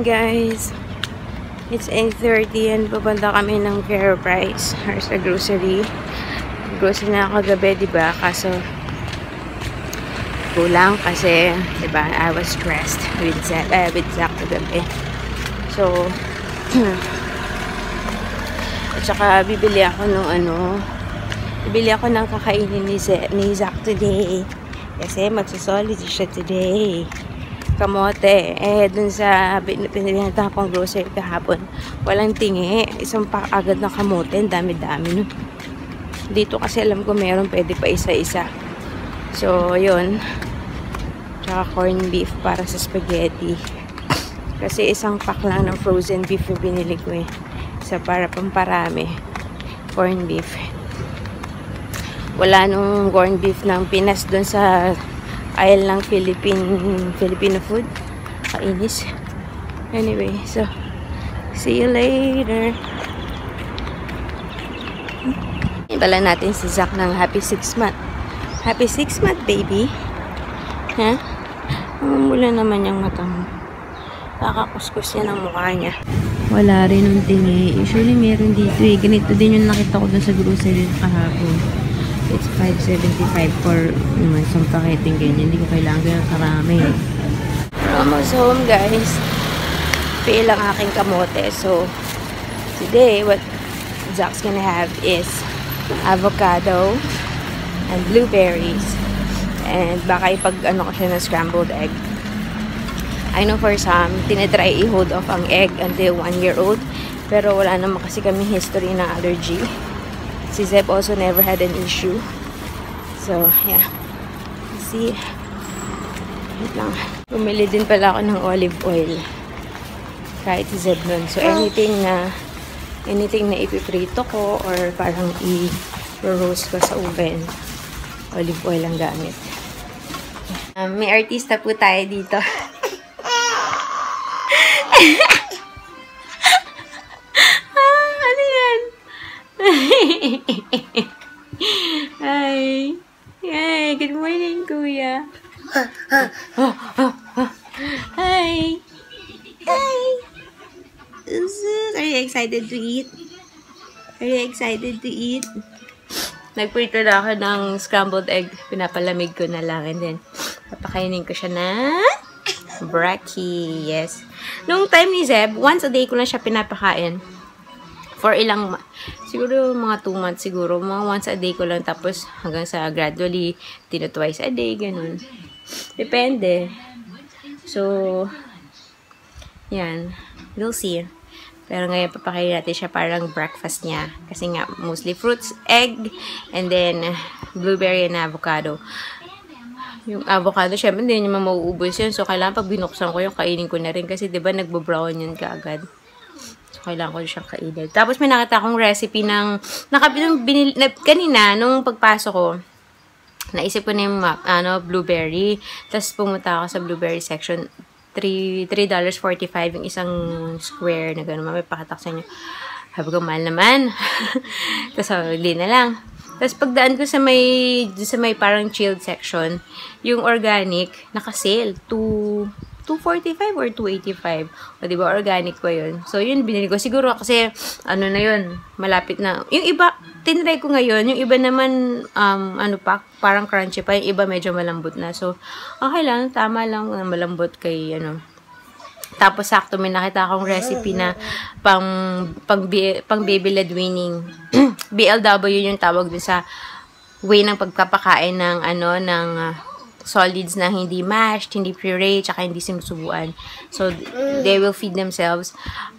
morning, guys. It's 8:30 and pupunta kami ng FairPrice or sa grocery. Grocery na ako gabi, diba? Kaso kulang kasi, diba, I was stressed with Zach kagabi. So, at saka bibili ako ng kakainin ni Zach today. Kasi magsusolid siya today. Kamote. Dun sa pinagpinagpinagta kong grocery kahapon, walang tingi. Isang pack agad na kamote. Ang dami-dami. No? Dito kasi alam ko meron pwede pa isa-isa. So, yun. Tsaka corned beef para sa spaghetti. Kasi isang pack lang ng frozen beef yung binili ko eh. Isa para pamparami. Corned beef. Wala nung corned beef ng Pinas dun sa aisle ng Filipino food. Kainis. Anyway, so see you later. Ibala natin si Zach ng happy 6 month. Happy 6 month, baby. Ha? Mula naman yung mata mo. Kakakuskus niya ng mukha niya. Wala rin yung tingi. Usually meron dito eh. Ganito din yung nakita ko dun sa grocery kahapon. It's $5.75 for isang paketing ganyan. Hindi ko kailangan ganyan karami. Almost home, guys. Fail ang aking kamote. So, today, what Zach's gonna have is avocado and blueberries. And baka ipag-ano ko siya ng scrambled egg. I know for some, tinatry i-hold off ang egg until 1-year-old. Pero wala naman kasi kami history ng allergy. Si Zeb also never had an issue. So, yeah. See? Wait lang. Bumili din pala ako ng olive oil. Kahit si Zeb nun. So, anything na ipiprito ko or parang i-roast ko sa oven, olive oil ang gamit. May artista po tayo dito. Ano yan? Hi. Hi. Good morning, Kuya. Hi. Hi. Are you excited to eat? Are you excited to eat? Nagprito na ako ng scrambled egg. Pinapalamig ko na lang. And then, papakainin ko siya na brekkie. Yes. Nung time ni Zeb, once a day ko lang siya pinapakain. For ilang, siguro mga 2 months siguro. Mga once a day ko lang. Tapos hanggang sa gradually, twice a day. Ganun. Depende. So, yan. We'll see. Pero ngayon, papakain natin siya parang breakfast niya. Kasi nga, mostly fruits, egg, and then blueberry and avocado. Yung avocado, syempre, hindi naman mauubos yun. So, kailangan pag binuksan ko yung kainin ko na rin. Kasi, di ba, nagbo-brown yun kaagad. So, kailangan ko siyang kainin. Tapos, may nakita akong recipe ng, kanina, nung pagpasok ko, naisip ko na yung blueberry. Tapos, pumunta ako sa blueberry section. $3.45 yung isang square na gano'n. May pakatak sa inyo. Sabi ko, mahal naman. Tapos, hindi na lang. Tapos, pagdaan ko sa may parang chilled section, yung organic, naka-sale. $2.45 or $2.85. O, diba, organic ko yun. So, yun, binili ko. Siguro kasi, ano na yun, malapit na. Yung iba, tinry ko ngayon. Yung iba naman, parang crunchy pa. Yung iba medyo malambot na. So, okay lang. Tama lang na malambot kay, Tapos, sakto, may nakita akong recipe na pang baby led weaning. BLW yung tawag dun sa way ng pagpapakain ng, solids na hindi mashed, hindi puree, tsaka hindi sinusubuan. So, they will feed themselves.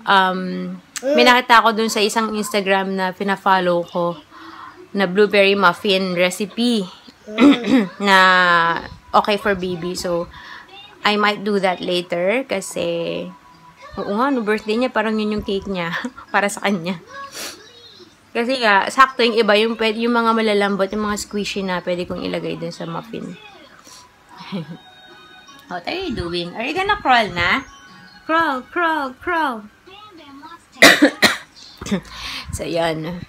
May nakita ako dun sa isang Instagram na pina-follow ko na blueberry muffin recipe na okay for baby. So, I might do that later kasi oo nga, no birthday niya, parang yun yung cake niya para sa kanya. Kasi nga, sakto yung iba, yung mga malalambot, yung mga squishy na pwede kong ilagay dun sa muffin. What are you doing? Are you gonna crawl na? Crawl, crawl, crawl. So, yan.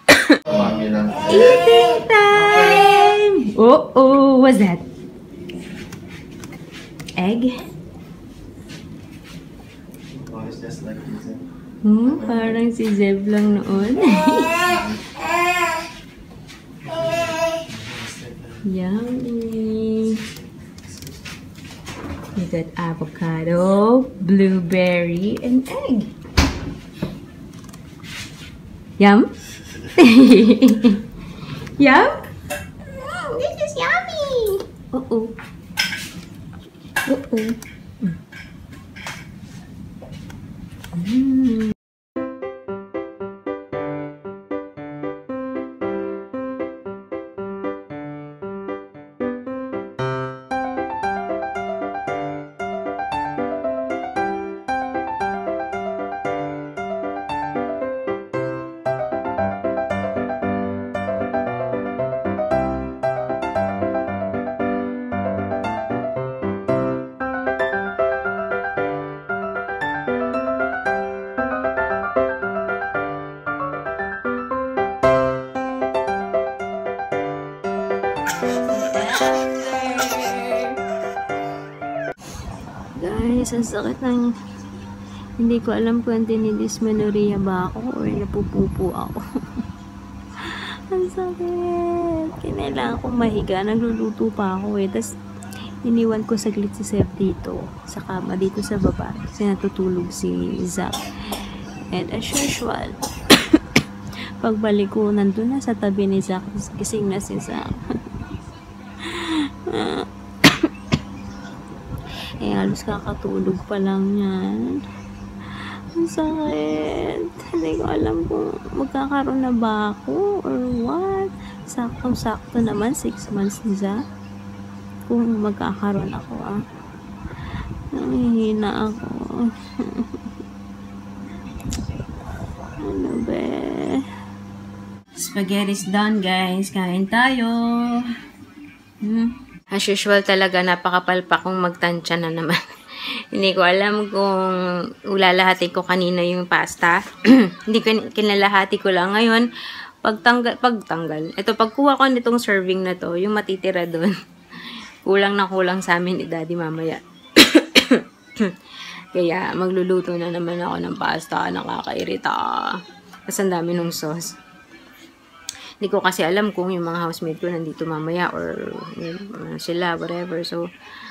Eating time! Oh, what's that? Egg? Parang si Zeb lang noon. Yummy! We got avocado, blueberry, and egg. Yum? Yum? This is yummy! Uh-oh. Uh-oh. Guys, ang sakit ng... Hindi ko alam kung tinidysmenorrhea ba ako or napupupo ako. Ang sakit. Kinailangan kong mahiga. Nagluluto pa ako eh. Tapos, iniwan ko saglit si Seth dito. Sa kama, dito sa baba. Kasi natutulog si Zach. And as usual, pagbalik ko, nandun na sa tabi ni Zach. Gising na si Zach. Eh, halos kakatulog pa lang yan. Ang sakit. Hindi ko alam kung magkakaroon na ba ako or what. Saktong-sakto naman, 6 months na kung magkakaroon ako, ah. Nangihina ako. Ano ba? Spaghetti's done, guys. Kain tayo. As usual talaga, napakapalpak kong magtansya na naman. Hindi ko alam kung ulalahatin ko kanina yung pasta. Hindi kinalahati ko lang. Ngayon, pagtanggal. Ito, pagkuha ko nitong serving na to, yung matitira doon. Kulang na kulang sa amin ni Daddy mamaya. Kaya, magluluto na naman ako ng pasta. Nakakairita. Kasi ang dami ng sauce. Hindi ko kasi alam kung yung mga housemate ko nandito mamaya or sila, whatever. So,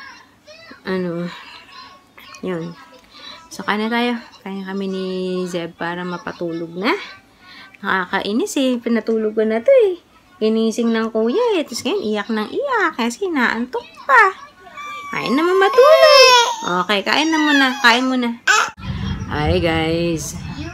yun. So, kain na tayo. Kain kami ni Zeb para mapatulog na. Nakakainis eh. Pinatulog ko na to eh. Ginising ng kuya eh. Tapos ngayon, iyak ng iyak. Kasi naantok pa. Kain naman matulog. Okay, kain na muna. Kain muna. Hi guys.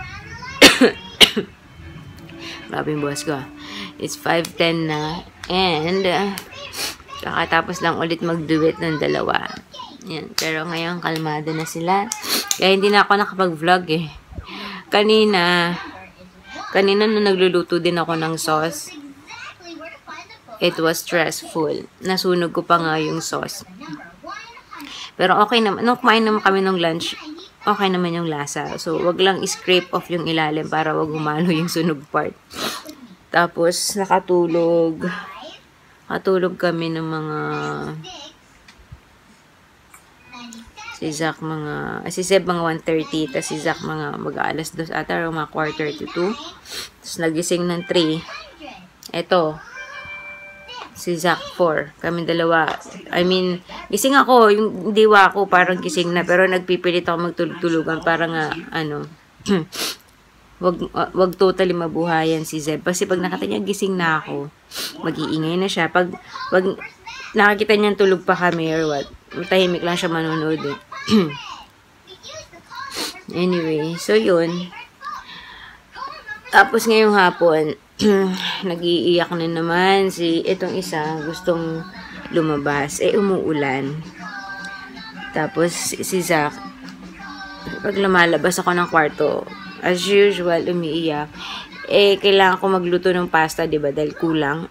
Grabe yung buwas ko. It's 5:10 na. And, kakatapos lang ulit mag-duet ng dalawa. Yan. Pero ngayon, kalmado na sila. Kaya hindi na ako nakapag-vlog eh. Kanina nung nagluluto din ako ng sauce, it was stressful. Nasunog ko pa nga yung sauce. Pero okay naman. Nung kumain naman kami ng lunch, okay naman yung lasa. So, wag lang scrape off yung ilalim para wag humalo yung sunog part. Tapos, nakatulog kami ng mga si Zach si Zeb mga 1:30, tapos si Zach mga mag-aalas 2 ata o mga 1:45. Tapos nagising ng 3. Eto, si Zach 4. Kami dalawa. I mean, gising ako, yung diwa ko parang gising na, pero nagpipilit ako magtulog-tulugan para nga, wag totally mabuhayan si Zeb. Kasi pag nakita niya gising na ako, mag-iingay na siya. Pag nakakita niya tulog pa kami or what, tahimik lang siya manonood eh. Anyway, so yun. Tapos ngayong hapon, nag-iiyak na naman itong isa, gustong lumabas. Eh, umuulan. Tapos si Zach, pag lumalabas ako ng kwarto, as usual, umiiyak. Eh, kailangan ko magluto ng pasta, diba? Dahil kulang.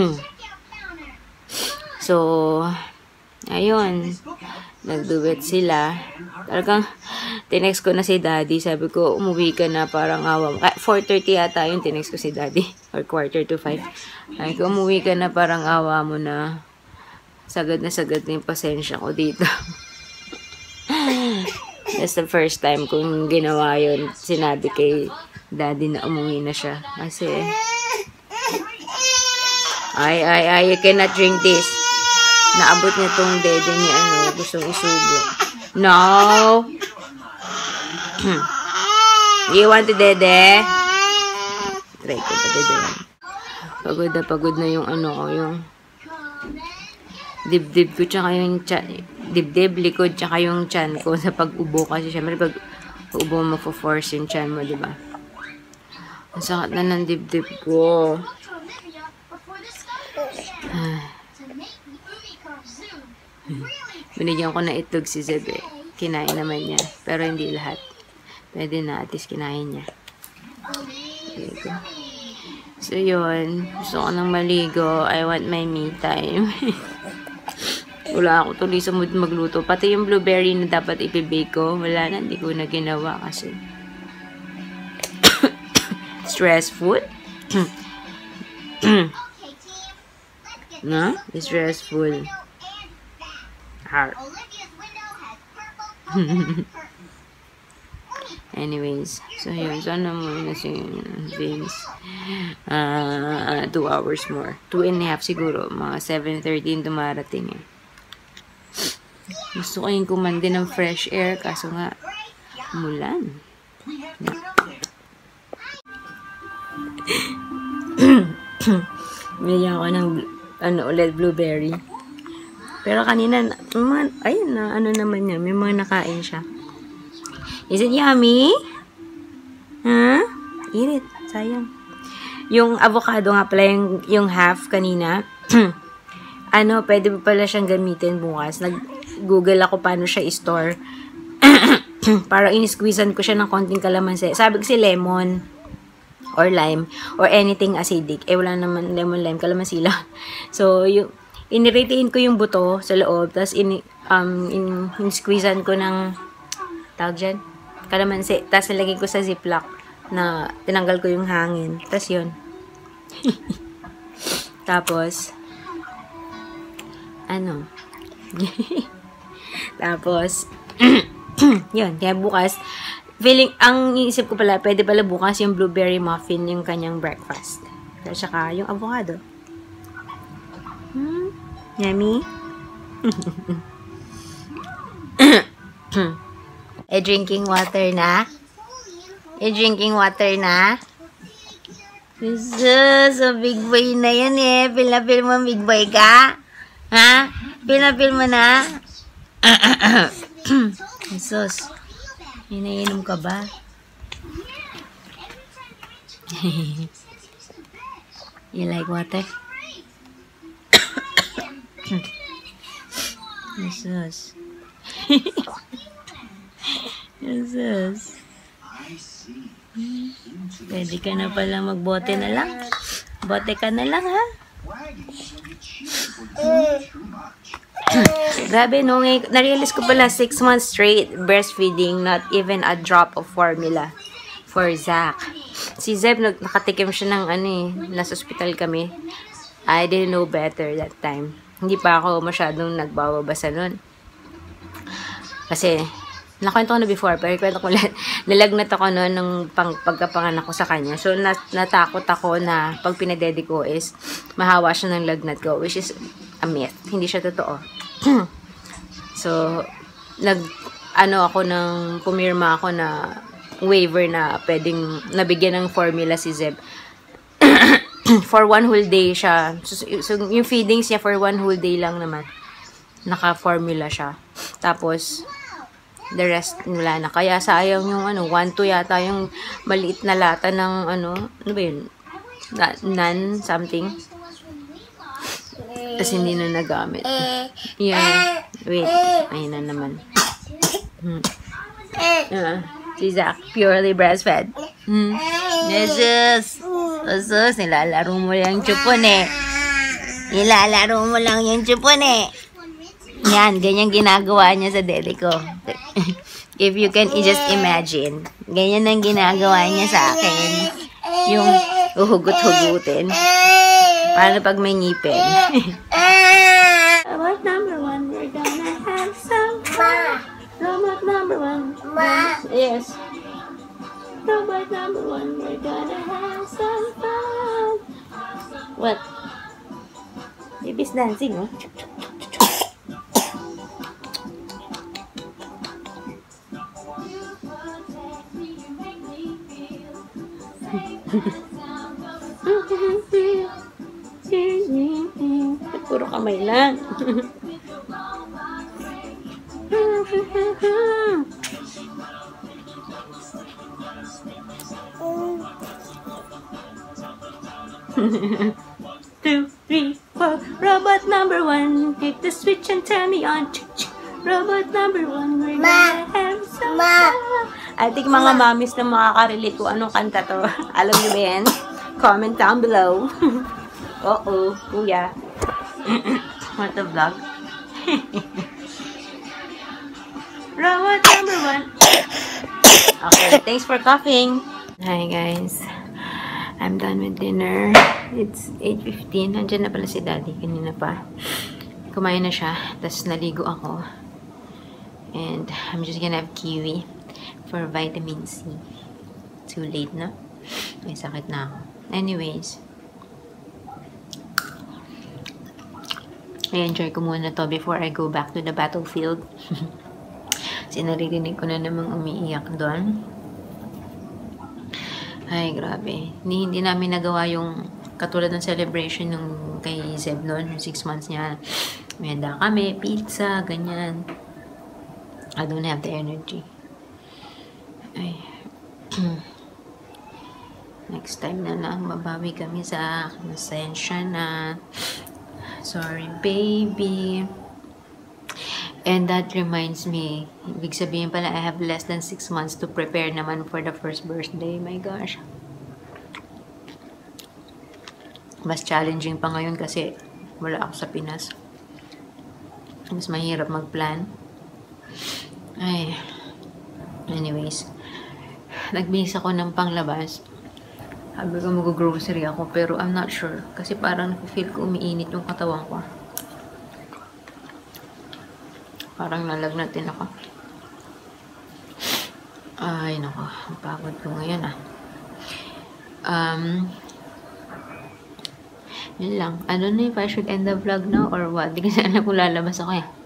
So, ayun. Nagduet sila. Talagang, tinext ko na si Daddy. Sabi ko, umuwi ka na, parang awa mo. 4:30 yata yun, tinext ko si Daddy. Or 4:45. Sabi ko, umuwi ka na, parang awa mo na. Sagad na yung pasensya ko dito. That's the first time kong ginawa yun. Sinabi kay daddy na umuwi na siya. Kasi, you cannot drink this. Naabot niya tong dede ni gustong isubo. No! You want the dede? Try ko pa dede. Pagod na yung yung dibdib ko, tsaka yung dibdib, likod, tsaka yung chan ko sa pag-ubo. Kasi syempre, pag ubo mo, force yung chan mo, diba? Ang sakit na ng dibdib ko. Binigyan ko na itlog si Zeb eh. Kinain naman niya. Pero hindi lahat. Pwede na, at least kinain niya. So, yun. Gusto ko nang maligo. I want my me time. Wala ako tuloy sa mood magluto. Pati yung blueberry na dapat ipibake ko, wala na. Hindi ko na ginawa kasi. Stressful? No? Stressful. Anyways, so yun. Sana muna si Vince. 2 hours more. 2.5 siguro. Mga 7:13 dumarating eh. Gusto ko yung kumandi ng fresh air. Kaso nga, mulan. Bigyan ko ng ulit blueberry. Pero kanina, ayun na, naman niya. May mga nakain siya. Is it yummy? Huh? Eat it. Sayang. Yung avocado nga pala, yung half kanina, pwede pa pala siyang gamitin bukas. Nag-google ako paano siya i-store. Para in-squeezan ko siya ng konting kalamansi. Sabi ko si lemon or lime or anything acidic. Wala naman lemon, lime, kalamansi lang. So, in-retain ko yung buto sa loob. Tapos, in-squeezan ko ng tawag dyan, kalamansi. Tapos, nilagay ko sa ziplock na tinanggal ko yung hangin. Tapos, yun. Tapos, tapos, yun. Kaya bukas, ang iisip ko pala, pwede pala bukas yung blueberry muffin, yung kanyang breakfast. At saka, yung avocado. Yummy? Drinking water na? Drinking water na? So big boy na yan eh. Pil mo, big boy ka? Ha? Pil mo na? Jesus. Inainom ka ba? You like water? Jesus. Jesus. Pwede ka na pala magbote na lang. Bote ka na lang, ha? Grabe, no? Na-realize ko pala 6 months straight breastfeeding, not even a drop of formula for Zach. Si Zeb, nakatikim siya ng nasa hospital kami. I didn't know better that time. Hindi pa ako masyadong nagbabasa nun. Kasi, nakwento ko na before, pero kwento ko lang, nalagnat ako noon ng pagkapanganak ko sa kanya. So, natakot ako na pag pinadedi ko is mahawa siya ng lagnat ko, which is a myth. Hindi siya totoo. So, pumirma ako na waiver na pwedeng nabigyan ng formula si Zeb. For 1 whole day siya. So, yung feedings niya for 1 whole day lang naman. Naka-formula siya. Tapos, the rest, wala na. Kaya sayang yung 1-2 yata yung maliit na lata ng ano ba yun? Nan something. Tapos hindi na nagamit. Yeah. Wait. Ayun na naman. Si Zach, purely breastfed. Jesus! Jesus, nilalaro mo lang yung chupon eh. Nilalaro mo lang yung chupon eh. Yan, ganyan ginagawa niya sa dede ko. If you can just imagine. Ganyan ang ginagawa niya sa akin. Yung uhugot-hugutin. Paano pag may ngipin? What number 1 we're gonna have some fun? Robot number one. Ma. Yes. Robot number one, we're gonna have some fun. What? Baby's dancing, oh. Puro kamay lang. Two, three, four. Robot number one, hit the switch and turn me on. Robot number one, we're gonna have some fun. I think mga mommies na makaka-relate kung anong kanta to. Alam niyo ba yan? Comment down below. Oo, kuya. What the vlog? Robot number one. Okay, thanks for coughing. Hi guys. I'm done with dinner. It's 8:15. Nandiyan na pala si Daddy. Kanina pa. Kumain na siya. Tapos naligo ako. And I'm just gonna have kiwi for vitamin C. Too late na. May sakit na ako. Anyways. I-enjoy ko muna to before I go back to the battlefield. Kasi naririnig ko na namang umiiyak doon. Ay, grabe. Hindi namin nagawa yung katulad ng celebration nung kay Zeb noon, 6 months niya. May handa kami, pizza, ganyan. I don't have the energy. Ay. Next time na lang, mabawi kami sa nasensya na. Sorry, baby. And that reminds me, ibig sabihin pala, I have less than 6 months to prepare naman for the first birthday. My gosh. Mas challenging pa ngayon kasi wala ako sa Pinas. Mas mahirap mag-plan. Ay. Anyways. Nagbihis ako ng panglabas. Sabi ko mag-grocery ako pero I'm not sure. Kasi parang feel ko umiinit yung katawan ko. Parang nalagnat din ako. Ay, nako. Ang pagod ko ngayon, ah. Yun lang. I don't know if I should end the vlog now or what. Di kasi alam kung lalabas ako, eh.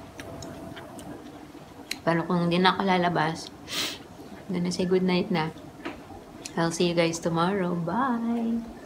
Pero kung hindi na ako lalabas, I'm gonna say good night na. I'll see you guys tomorrow. Bye!